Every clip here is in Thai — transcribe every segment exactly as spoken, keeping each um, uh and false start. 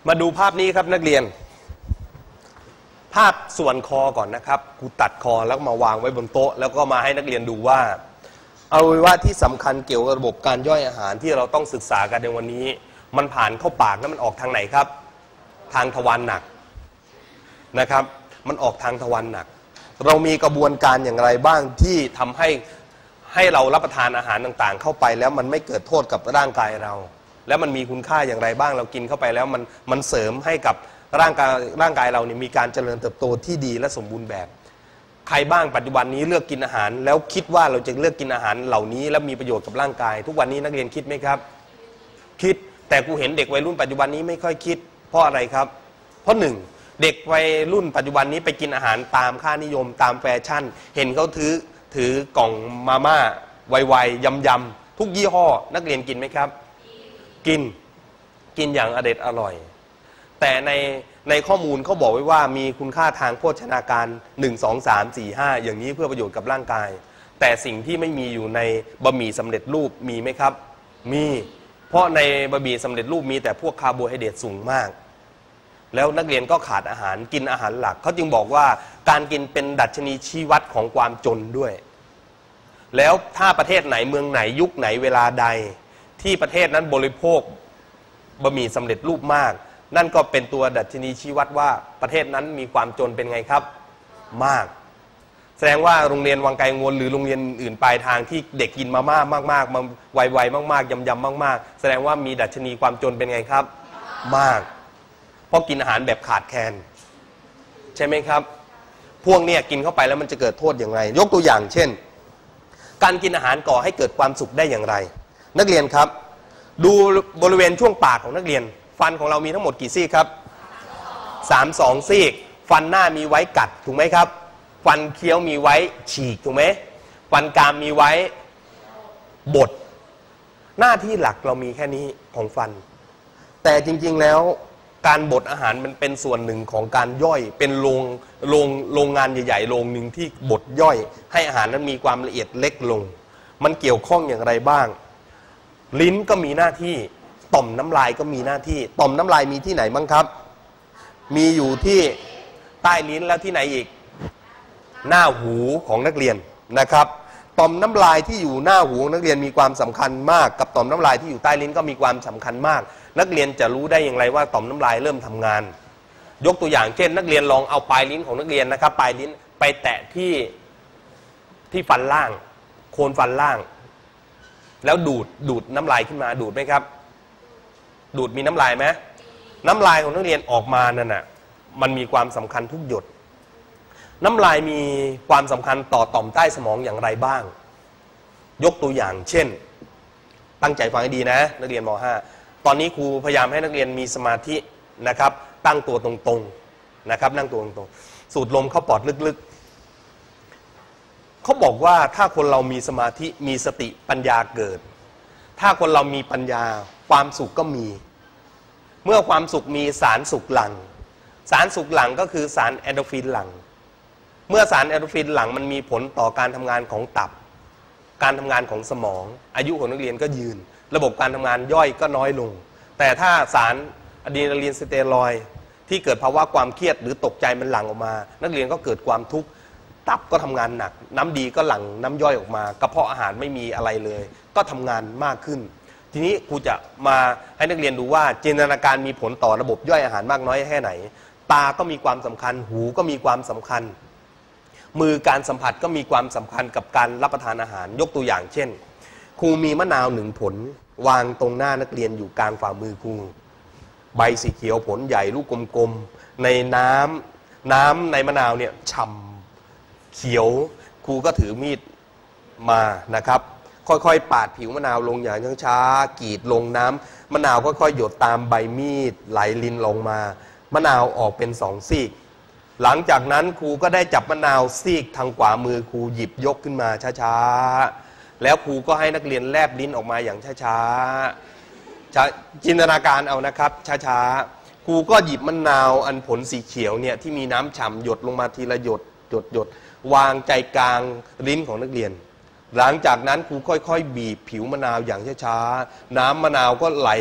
มาดูภาพนี้ครับนักเรียนภาพส่วนคอก่อนนะครับกูตัดคอแล้วมาวางไว้บนโต๊ะแล้วก็มาให้นักเรียนดูว่าอวัยวะที่สำคัญเกี่ยวกับระบบการย่อยอาหารที่เราต้องศึกษากันในวันนี้มันผ่านเข้าปากแล้วมันออกทางไหนครับทางทวารหนักนะครับมันออกทางทวารหนักเรามีกระบวนการอย่างไรบ้างที่ทำให้ให้เรารับประทานอาหารต่างๆเข้าไปแล้วมันไม่เกิดโทษกับร่างกายเราแล้วมันมีคุณค่าอย่างไรบ้างเรากินเข้าไปแล้วมันมันเสริมให้กับร่างกายร่างกายเราเนี่ยมีการเจริญเติบโตที่ดีและสมบูรณ์แบบใครบ้างปัจจุบันนี้เลือกกินอาหารแล้วคิดว่าเราจะเลือกกินอาหารเหล่านี้แล้วมีประโยชน์กับร่างกายทุกวันนี้นักเรียนคิดไหมครับคิดแต่กูเห็นเด็กวัยรุ่นปัจจุบันนี้ไม่ค่อยคิดเพราะอะไรครับเพราะหนึ่งเด็กวัยรุ่นปัจจุบันนี้ไปกินอาหารตามค่านิยมตามแฟชั่นเห็นเขาถือถือกล่องมาม่าไวๆยำยำทุกยี่ห้อนักเรียนกินไหมครับกินกินอย่างอเด็ดอร่อยแต่ในในข้อมูลเขาบอกไว้ว่ามีคุณค่าทางโภชนาการหนึ่ง สอง สาม สี่ ห้าอย่างนี้เพื่อประโยชน์กับร่างกายแต่สิ่งที่ไม่มีอยู่ในบะหมี่สำเร็จรูปมีไหมครับมีเพราะในบะหมี่สำเร็จรูปมีแต่พวกคาร์โบไฮเดรตสูงมากแล้วนักเรียนก็ขาดอาหารกินอาหารหลักเขาจึงบอกว่าการกินเป็นดัชนีชี้วัดของความจนด้วยแล้วถ้าประเทศไหนเมืองไหนยุคไหนเวลาใดที่ประเทศนั้นบริโภคบะหมี่สำเร็จรูปมากนั่นก็เป็นตัวดัชนีชี้วัดว่าประเทศนั้นมีความจนเป็นไงครับมากแสดงว่าโรงเรียนวังไกลงวนหรือโรงเรียนอื่นปลายทางที่เด็กกินมาม่ามากๆมาไวๆมากๆยำๆมากๆแสดงว่ามีดัชนีความจนเป็นไงครับมากเพราะกินอาหารแบบขาดแคลนใช่ไหมครับพวกเนี้ยกินเข้าไปแล้วมันจะเกิดโทษอย่างไรยกตัวอย่างเช่นการกินอาหารก่อให้เกิดความสุขได้อย่างไรนักเรียนครับดูบริเวณช่วงปากของนักเรียนฟันของเรามีทั้งหมดกี่ซี่ครับสามสองซี่ฟันหน้ามีไว้กัดถูกไหมครับฟันเคี้ยวมีไว้ฉีกถูกไหมฟันกรามมีไว้บดหน้าที่หลักเรามีแค่นี้ของฟันแต่จริงๆแล้วการบดอาหารมันเป็นส่วนหนึ่งของการย่อยเป็นโรงโรงโรงงานใหญ่ๆโรงหนึ่งที่บดย่อยให้อาหารนั้นมีความละเอียดเล็กลงมันเกี่ยวข้องอย่างไรบ้างลิ้นก็มีหน้าที่ต่อมน้ำลายก็มีหน้าที่ต่อมน้ำลายมีที่ไหนบ้างครับมีอยู่ที่ใต้ลิ้นแล้วที่ไหนอีกหน้าหูของนักเรียนนะครับต่อมน้ำลายที่อยู่หน้าหูของนักเรียนมีความสำคัญมากกับต่อมน้ำลายที่อยู่ใต้ลิ้นก็มีความสำคัญมากนักเรียนจะรู้ได้อย่างไรว่าต่อมน้ำลายเริ่มทำงานยกตัวอย่างเช่นนักเรียนลองเอาปลายลิ้นของนักเรียนนะครับปลายลิ้นไปแตะที่ที่ฟันล่างโคนฟันล่างแล้วดูดดูดน้ำลายขึ้นมาดูดไหมครับดูดมีน้ำลายไหมน้ำลายของนักเรียนออกมานั่นน่ะมันมีความสำคัญทุกหยดน้ำลายมีความสำคัญต่อต่อมใต้สมองอย่างไรบ้างยกตัวอย่างเช่นตั้งใจฟังให้ดีนะนักเรียนม.ห้า ตอนนี้ครูพยายามให้นักเรียนมีสมาธินะครับตั้งตัวตรงๆนะครับนั่งตัวตรงๆสูดลมเข้าปอดลึกๆเขาบอกว่าถ้าคนเรามีสมาธิมีสติปัญญาเกิดถ้าคนเรามีปัญญาความสุขก็มีเมื่อความสุขมีสารสุขหลั่งสารสุขหลั่งก็คือสารแอนโดรฟินหลั่งเมื่อสารแอนโดรฟินหลั่งมันมีผลต่อการทำงานของตับการทำงานของสมองอายุของนักเรียนก็ยืนระบบการทำงานย่อยก็น้อยลงแต่ถ้าสารอะดรีนาลีนสเตียรอยด์ที่เกิดภาวะความเครียดหรือตกใจมันหลั่งออกมานักเรียนก็เกิดความทุกข์ตับก็ทำงานหนักน้ำดีก็หลั่งน้ำย่อยออกมากระเพาะอาหารไม่มีอะไรเลยก็ทำงานมากขึ้นทีนี้ครูจะมาให้นักเรียนดูว่าจินตนาการมีผลต่อระบบย่อยอาหารมากน้อยแค่ไหนตาก็มีความสำคัญหูก็มีความสำคัญมือการสัมผัสก็มีความสำคัญกับการรับประทานอาหารยกตัวอย่างเช่นครูมีมะนาวหนึ่งผลวางตรงหน้านักเรียนอยู่กลางฝ่ามือครูใบสีเขียวผลใหญ่ลูกกลมๆในน้ำน้ำในมะนาวเนี่ยฉ่ำเขียวครูก็ถือมีดมานะครับค่อยๆปาดผิวมะนาวลงอย่างช้าๆกรีดลงน้ำมะนาวค่อยๆหยดตามใบมีดไหลลินลงมามะนาวออกเป็นสองซีกหลังจากนั้นครูก็ได้จับมะนาวซีกทางขวามือครูหยิบยกขึ้นมาช้าๆแล้วครูก็ให้นักเรียนแลบลิ้นออกมาอย่างช้าๆจินตนาการเอานะครับช้าๆครูก็หยิบมะนาวอันผลสีเขียวเนี่ยที่มีน้ำฉ่ำหยดลงมาทีละหยดหยดหยดวางใจกลางลิ้นของนักเรียนหลังจากนั้นครูค่อยๆบีบผิวมะนาวอย่างช้าๆน้ำมะนาวก็ไหล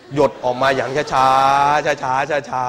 หยดออกมาอย่างช้าช้าช้าช้าช้าช้า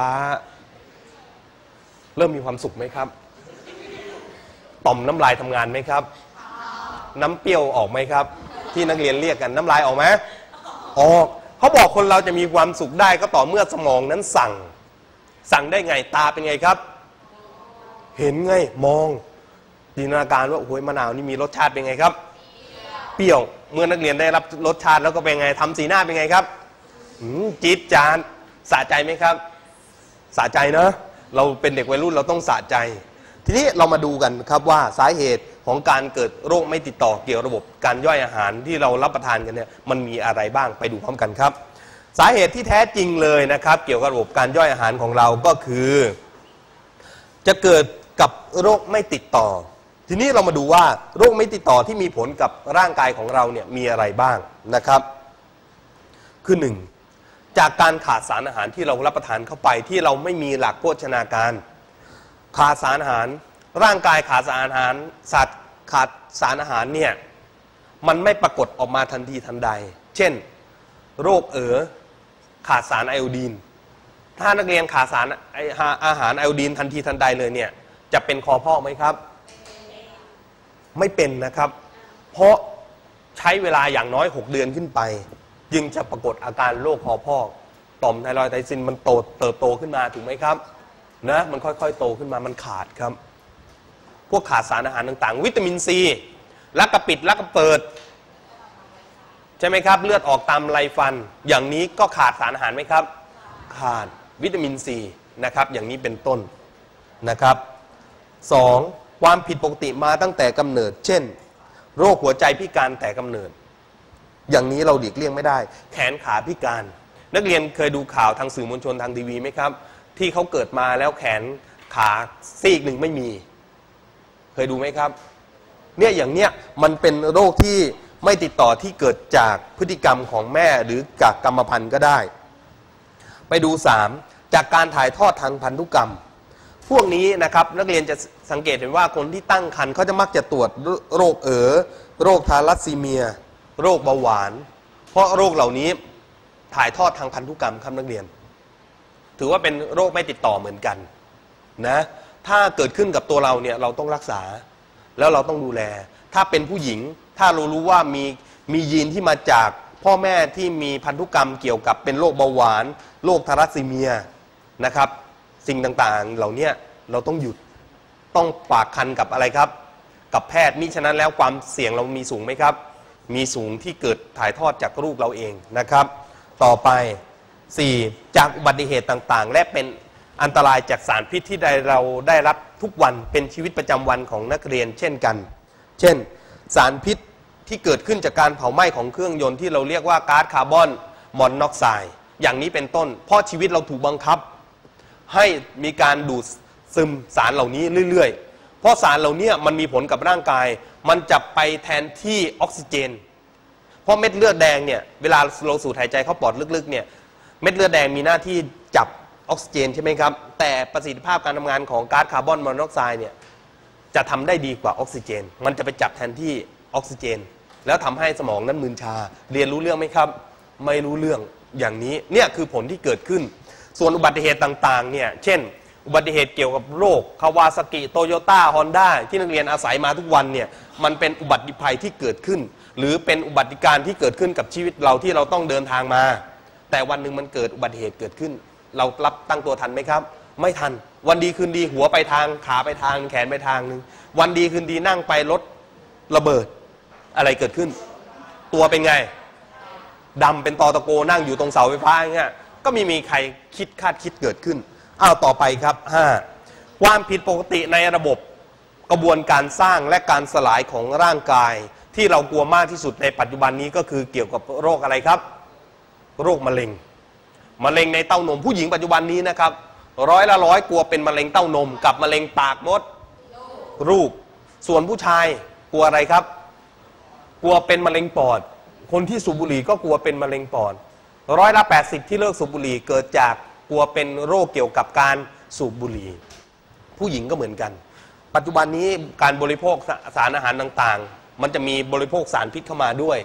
เริ่มมีความสุขไหมครับต่อมน้ำลายทำงานไหมครับน้ำเปรี้ยวออกไหมครับที่นักเรียนเรียกกันน้ำลายออกไหมออกเขาบอกคนเราจะมีความสุขได้ก็ต่อเมื่อสมองนั้นสั่งสั่งได้ไงตาเป็นไงครับเห็นไงมองจินตนาการว่าโอ้ยมะนาวนี่มีรสชาติเป็นไงครับเปรี้ยวเมื่อนักเรียนได้รับรสชาติแล้วก็เป็นไงทำสีหน้าเป็นไงครับจี๊ดจ๊าดสะใจไหมครับสะใจเนอะเราเป็นเด็กวัยรุ่นเราต้องสะใจทีนี้เรามาดูกันครับว่าสาเหตุของการเกิดโรคไม่ติดต่อเกี่ยวระบบการย่อยอาหารที่เรารับประทานกันเนี่ยมันมีอะไรบ้างไปดูพร้อมกันครับสาเหตุที่แท้จริงเลยนะครับเกี่ยวกับระบบการย่อยอาหารของเราก็คือจะเกิดกับโรคไม่ติดต่อทีนี้เรามาดูว่าโรคไม่ติดต่อที่มีผลกับร่างกายของเราเนี่ยมีอะไรบ้างนะครับคือหนึ่งจากการขาดสารอาหารที่เรารับประทานเข้าไปที่เราไม่มีหลักโภชนาการขาดสารอาหารร่างกายขาดสารอาหารสัตว์ขาดสารอาหารเนี่ยมันไม่ปรากฏออกมาทันทีทันใดเช่นโรคเอ๋อขาดสารไอโอดีนถ้านักเรียนขาดสารอาหารไอโอดีนทันทีทันใดเลยเนี่ยจะเป็นคอพอกไหมครับไม่เป็นนะครับเพราะใช้เวลาอย่างน้อยหกเดือนขึ้นไปจึงจะปรากฏอาการโรคคอพอกต่อมไทรอยด์ไทซินมันโตเติบโตขึ้นมาถูกไหมครับนะมันค่อยๆโตขึ้นมามันขาดครับพวกขาดสารอาหารต่างๆวิตามินซีลักกระปิดลักกระเปิดใช่ไหมครับเลือดออกตามไรฟันอย่างนี้ก็ขาดสารอาหารไหมครับขาดวิตามินซีนะครับอย่างนี้เป็นต้นนะครับสองความผิดปกติมาตั้งแต่กำเนิดเช่นโรคหัวใจพิการแต่กำเนิดอย่างนี้เราหลีกเลี่ยงไม่ได้แขนขาพิการนักเรียนเคยดูข่าวทางสื่อมวลชนทางทีวีไหมครับที่เขาเกิดมาแล้วแขนขาซีกหนึ่งไม่มีเคยดูไหมครับเนี่ยอย่างเนี้ยมันเป็นโรคที่ไม่ติดต่อที่เกิดจากพฤติกรรมของแม่หรือจากกรรมพันธุ์ก็ได้ไปดูสามจากการถ่ายทอดทางพันธุกรรมพวกนี้นะครับนักเรียนจะสังเกตเห็นว่าคนที่ตั้งครรภ์เขาจะมักจะตรวจโรคเอ๋อโรคทาลัสซีเมียโรคเบาหวานเพราะโรคเหล่านี้ถ่ายทอดทางพันธุกรรมครับนักเรียนถือว่าเป็นโรคไม่ติดต่อเหมือนกันนะถ้าเกิดขึ้นกับตัวเราเนี่ยเราต้องรักษาแล้วเราต้องดูแลถ้าเป็นผู้หญิงถ้าเรารู้ว่ามีมียีนที่มาจากพ่อแม่ที่มีพันธุกรรมเกี่ยวกับเป็นโรคเบาหวานโรคทาลัสซีเมียนะครับสิ่งต่างๆเหล่านี้เราต้องหยุดต้องฝากคันกับอะไรครับกับแพทย์มิฉะนั้นแล้วความเสี่ยงเรามีสูงไหมครับมีสูงที่เกิดถ่ายทอดจากลูกเราเองนะครับต่อไปสี่จากอุบัติเหตุต่างๆและเป็นอันตรายจากสารพิษที่เราได้รับทุกวันเป็นชีวิตประจำวันของนักเรียนเช่นกันเช่นสารพิษที่เกิดขึ้นจากการเผาไหม้ของเครื่องยนต์ที่เราเรียกว่าก๊าซคาร์บอนมอนอกไซด์อย่างนี้เป็นต้นเพราะชีวิตเราถูกบังคับให้มีการดูดซึมสารเหล่านี้เรื่อยๆเพราะสารเหล่านี้มันมีผลกับร่างกายมันจะไปแทนที่ออกซิเจนเพราะเม็ดเลือดแดงเนี่ยเวลาเราสูดหายใจเข้าปอดลึกๆเนี่ยเม็ดเลือดแดงมีหน้าที่จับออกซิเจนใช่ไหมครับแต่ประสิทธิภาพการทำงานของก๊าซคาร์บอนมอนอกไซด์เนี่ยจะทำได้ดีกว่าออกซิเจนมันจะไปจับแทนที่ออกซิเจนแล้วทำให้สมองนั้นมึนชาเรียนรู้เรื่องไหมครับไม่รู้เรื่องอย่างนี้เนี่ยคือผลที่เกิดขึ้นส่วนอุบัติเหตุต่างๆเนี่ยเช่นอุบัติเหตุเกี่ยวกับโรคคาวาซากิโตโยต้าฮอนด้าที่นักเรียนอาศัยมาทุกวันเนี่ยมันเป็นอุบัติภัยที่เกิดขึ้นหรือเป็นอุบัติการที่เกิดขึ้นกับชีวิตเราที่เราต้องเดินทางมาแต่วันหนึ่งมันเกิดอุบัติเหตุเกิดขึ้นเรารับตั้งตัวทันไหมครับไม่ทันวันดีคืนดีหัวไปทางขาไปทางแขนไปทางนึงวันดีคืนดีนั่งไปรถระเบิดอะไรเกิดขึ้นตัวเป็นไงดำเป็นตอตะโกนั่งอยู่ตรงเสาไฟฟ้าอย่างเงี้ยก็ไม่มีใครคิดคาดคิดเกิดขึ้นอ้าวต่อไปครับห้าความผิดปกติในระบบกระบวนการสร้างและการสลายของร่างกายที่เรากลัวมากที่สุดในปัจจุบันนี้ก็คือเกี่ยวกับโรคอะไรครับโรคมะเร็งมะเร็งในเต้านมผู้หญิงปัจจุบันนี้นะครับร้อยละร้อยกลัวเป็นมะเร็งเต้านมกับมะเร็งปากมดลูกส่วนผู้ชายกลัวอะไรครับกลัวเป็นมะเร็งปอดคนที่สูบบุหรี่ก็กลัวเป็นมะเร็งปอดร้อยละแปดสิบที่เลิกสูบบุหรี่เกิดจากกลัวเป็นโรคเกี่ยวกับการสูบบุหรี่ผู้หญิงก็เหมือนกันปัจจุบันนี้การบริโภคสารอาหารต่างๆมันจะมีบริโภคสารพิษเข้ามาด้วย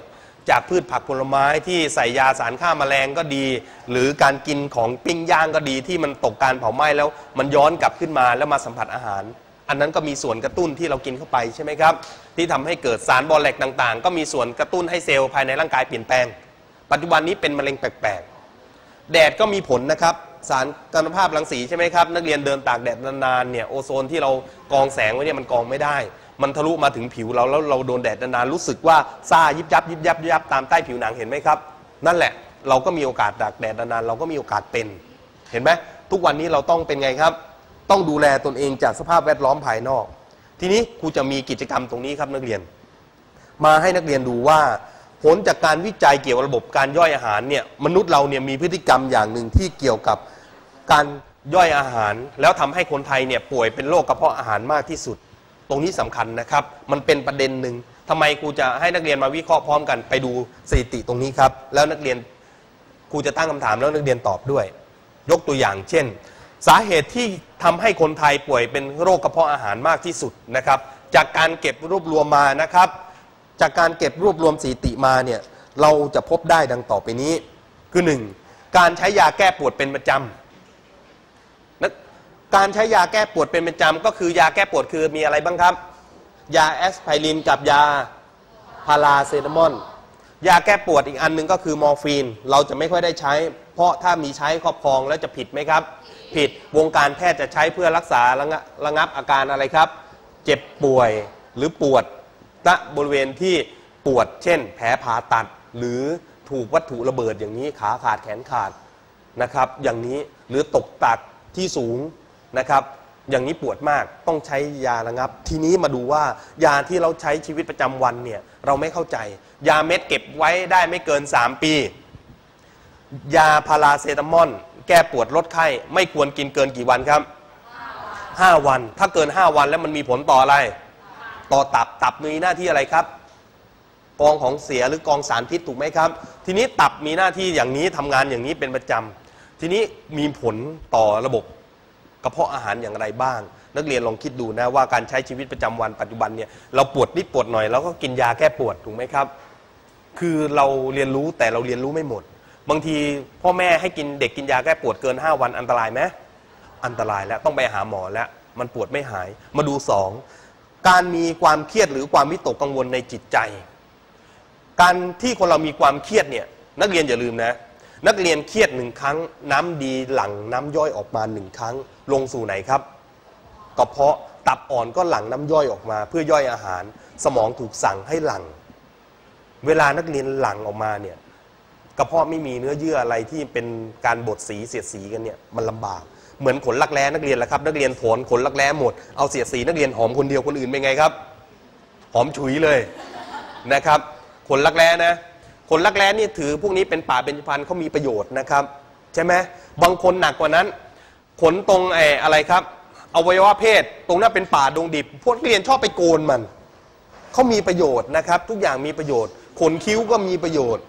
จากพืชผักผลไม้ที่ใส่ยาสารฆ่าแมลงก็ดี หรือการกินของปิ้งย่างก็ดีที่มันตกการเผาไหม้แล้วมันย้อนกลับขึ้นมาแล้วมาสัมผัสอาหารอันนั้นก็มีส่วนกระตุ้นที่เรากินเข้าไปใช่ไหมครับที่ทำให้เกิดสารบอแลกต่างๆก็มีส่วนกระตุ้นให้เซลล์ภายในร่างกายเปลี่ยนแปลงปัจจุบันนี้เป็นมะเร็งแปลกๆแดดก็มีผลนะครับสารกัมมันตภาพรังสีใช่ไหมครับนักเรียนเดินตากแดดนานๆเนี่ยโอโซนที่เรากองแสงไว้เนี่ยมันกองไม่ได้มันทะลุมาถึงผิวเราแล้วเราโดนแดดนานๆรู้สึกว่าซ่ายิบยับยิบยับยิบยับตามใต้ผิวหนังเห็นไหมครับนั่นแหละเราก็มีโอกาสตากแดดนานๆเราก็มีโอกาสเป็นเห็นไหมทุกวันนี้เราต้องเป็นไงครับต้องดูแลตนเองจากสภาพแวดล้อมภายนอกทีนี้ครูจะมีกิจกรรมตรงนี้ครับนักเรียนมาให้นักเรียนดูว่าผลจากการวิจัยเกี่ยวกับระบบการย่อยอาหารเนี่ยมนุษย์เราเนี่ยมีพฤติกรรมอย่างหนึ่งที่เกี่ยวกับการย่อยอาหารแล้วทำให้คนไทยเนี่ยป่วยเป็นโรคกระเพาะอาหารมากที่สุดตรงนี้สำคัญนะครับมันเป็นประเด็นหนึ่งทำไมครูจะให้นักเรียนมาวิเคราะห์พร้อมกันไปดูสถิติตรงนี้ครับแล้วนักเรียนครูจะตั้งคำถามแล้วนักเรียนตอบด้วยยกตัวอย่างเช่นสาเหตุที่ทำให้คนไทยป่วยเป็นโรคกระเพาะอาหารมากที่สุดนะครับจากการเก็บรวบรวมมานะครับจากการเก็บรวบรวมสถิติมาเนี่ยเราจะพบได้ดังต่อไปนี้คือหนึ่งการใช้ยาแก้ปวดเป็นประจำนะการใช้ยาแก้ปวดเป็นประจำก็คือยาแก้ปวดคือมีอะไรบ้างครับยาแอสไพรินกับยาพาราเซตามอลยาแก้ปวดอีกอันหนึ่งก็คือมอร์ฟีนเราจะไม่ค่อยได้ใช้เพราะถ้ามีใช้ครอบครองแล้วจะผิดไหมครับผิดวงการแพทย์จะใช้เพื่อรักษาระงับอาการอะไรครับเจ็บป่วยหรือปวดณบริเวณที่ปวดเช่นแผลผ่าตัดหรือถูกวัตถุระเบิดอย่างนี้ขาขาดแขนขาดนะครับอย่างนี้หรือตกตักที่สูงนะครับอย่างนี้ปวดมากต้องใช้ยาระงับทีนี้มาดูว่ายาที่เราใช้ชีวิตประจำวันเนี่ยเราไม่เข้าใจยาเม็ดเก็บไว้ได้ไม่เกินสามปียาพาราเซตามอลแก้ปวดลดไข้ไม่ควรกินเกินกี่วันครับห้าวันถ้าเกินห้าวันแล้วมันมีผลต่ออะไรต่อตับตับมีหน้าที่อะไรครับกองของเสียหรือกองสารพิษถูกไหมครับทีนี้ตับมีหน้าที่อย่างนี้ทำงานอย่างนี้เป็นประจำทีนี้มีผลต่อระบบกระเพาะอาหารอย่างไรบ้างนักเรียนลองคิดดูนะว่าการใช้ชีวิตประจำวันปัจจุบันเนี่ยเราปวดนิดปวดหน่อยเราก็กินยาแก้ปวดถูกไหมครับคือเราเรียนรู้แต่เราเรียนรู้ไม่หมดบางทีพ่อแม่ให้กินเด็กกินยาแก้ปวดเกินห้าวันอันตรายไหมอันตรายแล้วต้องไปหาหมอแล้วมันปวดไม่หายมาดูสองการมีความเครียดหรือความวิตกกังวลในจิตใจการที่คนเรามีความเครียดเนี่ยนักเรียนอย่าลืมนะนักเรียนเครียดหนึ่งครั้งน้ำดีหลั่งน้ำย่อยออกมาหนึ่งครั้งลงสู่ไหนครับกระเพาะตับอ่อนก็หลั่งน้ำย่อยออกมาเพื่อย่อยอาหารสมองถูกสั่งให้หลั่งเวลานักเรียนหลั่งออกมาเนี่ยกระเพาะไม่มีเนื้อเยื่ออะไรที่เป็นการบดสีเสียดสีกันเนี่ยมันลำบากเหมือนขนรักแร้นักเรียนแหละครับนักเรียนผลขนรักแร้หมดเอาเสียดสีนักเรียนหอมคนเดียวคนอื่นเป็นไงครับหอมฉุยเลยนะครับขนรักแร้นะขนรักแร้นี่ถือพวกนี้เป็นป่าเบญจพรรณเขามีประโยชน์นะครับใช่ไหมบางคนหนักกว่านั้นขนตรงไอ้อะไรครับอวัยวะเพศตรงนั้นเป็นป่าดงดิบพวกนักเรียนชอบไปโกนมันเขามีประโยชน์นะครับทุกอย่างมีประโยชน์ขนคิ้วก็มีประโยชน์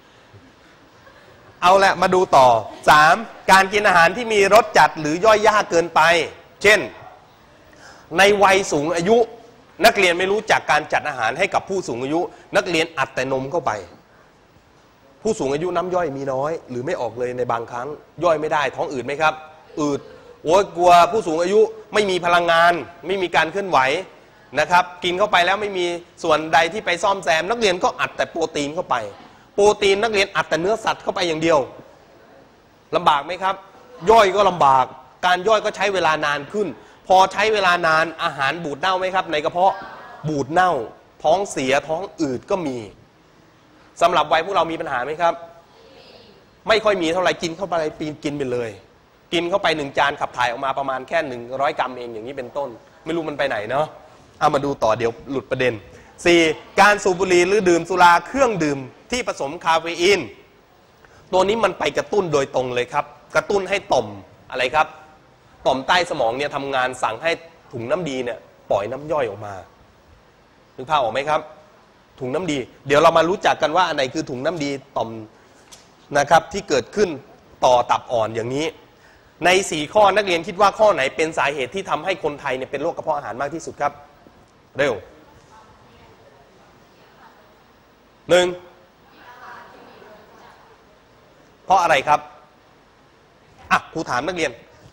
เอาละมาดูต่อสามการกินอาหารที่มีรสจัดหรือย่อยยากเกินไปเช่นในวัยสูงอายุนักเรียนไม่รู้จักการจัดอาหารให้กับผู้สูงอายุนักเรียนอัดแต่นมเข้าไปผู้สูงอายุน้ำย่อยมีน้อยหรือไม่ออกเลยในบางครั้งย่อยไม่ได้ท้องอืดไหมครับอืดโอ้ยกลัวผู้สูงอายุไม่มีพลังงานไม่มีการเคลื่อนไหวนะครับกินเข้าไปแล้วไม่มีส่วนใดที่ไปซ่อมแซมนักเรียนก็อัดแต่โปรตีนเข้าไปโปรตีนนักเรียนอัดแต่เนื้อสัตว์เข้าไปอย่างเดียวลำบากไหมครับย่อยก็ลำบากการย่อยก็ใช้เวลานานขึ้นพอใช้เวลานานอาหารบูดเน่าไหมครับในกระเพาะบูดเน่าท้องเสียท้องอืดก็มีสำหรับวัยพวกเรามีปัญหาไหมครับไม่ค่อยมีเท่าไหร่กินเข้าไปปีนกินไปเลยกินเข้าไปหนึ่งจานขับถ่ายออกมาประมาณแค่หนึ่งร้อยกรัมเองอย่างนี้เป็นต้นไม่รู้มันไปไหนเนาะเอามาดูต่อเดี๋ยวหลุดประเด็นสี่การสูบบุหรี่หรือดื่มสุราเครื่องดื่มที่ผสมคาเฟอีนตัวนี้มันไปกระตุ้นโดยตรงเลยครับกระตุ้นให้ต่อมอะไรครับต่อมใต้สมองเนี่ยทำงานสั่งให้ถุงน้ำดีเนี่ยปล่อยน้ำย่อยออกมานึกภาพออกไหมครับถุงน้ำดีเดี๋ยวเรามารู้จักกันว่าอันไหนคือถุงน้ำดีต่อมนะครับที่เกิดขึ้นต่อตับอ่อนอย่างนี้ในสี่ข้อนักเรียนคิดว่าข้อไหนเป็นสาเหตุที่ทำให้คนไทยเนี่ยเป็นโรคกระเพาะอาหารมากที่สุดครับเร็วหนึ่งเพราะอะไรครับอ่ะครูถามนักเรียน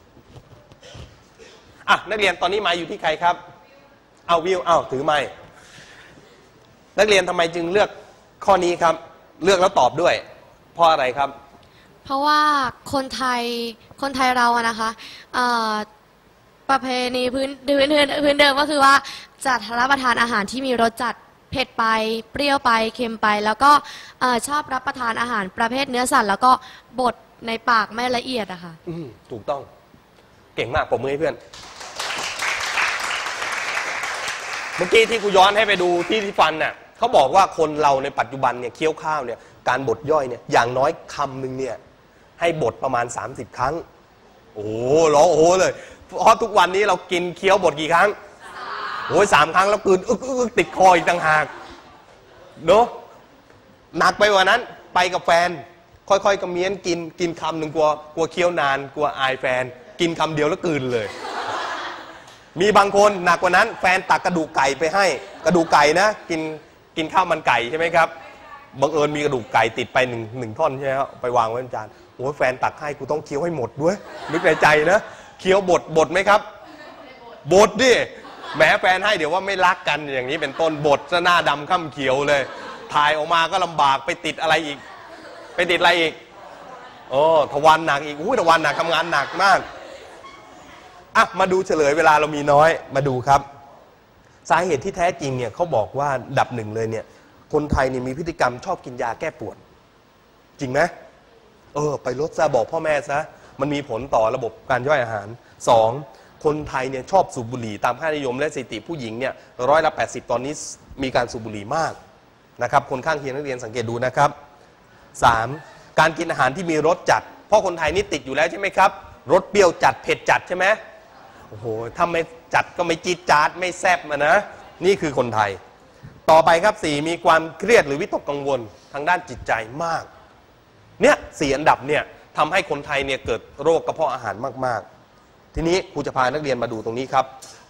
อ่ะนักเรียนตอนนี้ไมค์อยู่ที่ใครครับเอาวิวเอาถือไมค์นักเรียนทำไมจึงเลือกข้อนี้ครับเลือกแล้วตอบด้วยเพราะอะไรครับเพราะว่าคนไทยคนไทยเราอะนะคะประเพณีพื้นพื้นพื้นเดิมก็คือว่าจะรับประทานอาหารที่มีรสจัดเผ็ดไปเปรี้ยวไปเค็มไปแล้วก็ชอบรับประทานอาหารประเภทเนื้อสัตว์แล้วก็บดในปากไม่ละเอียดอะค่ะอืมถูกต้องเก่งมากผมมือให้เพื่อนเมื่อกี้ที่กูย้อนให้ไปดูที่ที่ฟันน่ะเขาบอกว่าคนเราในปัจจุบันเนี่ยเคี้ยวข้าวเนี่ยการบดย่อยเนี่ยอย่างน้อยคำหนึ่งเนี่ยให้บดประมาณสามสิบครั้งโอ้ร้องโอ้เลยเพราะทุกวันนี้เรากินเคี้ยวบดกี่ครั้งโอ้ยสามครั้งแล้วกลืนอึกอึกติดคออีกต่างหากเนาะหนักไปกว่านั้นไปกับแฟนค่อยๆกระเมียนกินกินคำหนึ่งกลัวกลัวเคี้ยวนานกลัวอายแฟนกินคำเดียวแล้วกลืนเลยมีบางคนหนักกว่านั้นแฟนตักกระดูกไก่ไปให้กระดูกไก่นะกินกินข้าวมันไก่ใช่ไหมครับบังเอิญมีกระดูกไก่ติดไปหนึ่งหนึ่งท่อนใช่ไหมครับไปวางไว้บนจานโอ้ยแฟนตักให้กูต้องเคี้ยวให้หมดด้วยนึกในใจนะเคี้ยวบดบดไหมครับบดดิแหมแฟนให้เดี๋ยวว่าไม่รักกันอย่างนี้เป็นต้นบดซะหน้าดำข้ามเขียวเลยถ่ายออกมาก็ลำบากไปติดอะไรอีกไปติดอะไรอีกโอ้ทวันหนักอีกอุ้ยทวันหนักทำงานหนักมากอ่ะมาดูเฉลยเวลาเรามีน้อยมาดูครับสาเหตุที่แท้จริงเนี่ยเขาบอกว่าดับหนึ่งเลยเนี่ยคนไทยเนี่ยมีพฤติกรรมชอบกินยาแก้ปวดจริงไหมเออไปลดซะบอกพ่อแม่ซะมันมีผลต่อระบบการย่อยอาหารสองคนไทยเนี่ยชอบสูบบุหรี่ตามค่านิยมและสถิติผู้หญิงเนี่ยร้อยละแปดสิบตอนนี้มีการสูบบุหรี่มากนะครับคนข้างเคียงนักเรียนสังเกตดูนะครับสามการกินอาหารที่มีรสจัดเพราะคนไทยนี่ติดอยู่แล้วใช่ไหมครับรสเปรี้ยวจัดเผ็ดจัดใช่ไหมโอ้โหถ้าไม่จัดก็ไม่จี๊ดจ๊าดไม่แซ่บมานะนี่คือคนไทยต่อไปครับสี่มีความเครียดหรือวิตกกังวลทางด้านจิตใจมากเนี่ยสี่อันดับเนี่ยทำให้คนไทยเนี่ยเกิดโรคกระเพาะอาหารมากๆทีนี้ครูจะพานักเรียนมาดูตรงนี้ครับ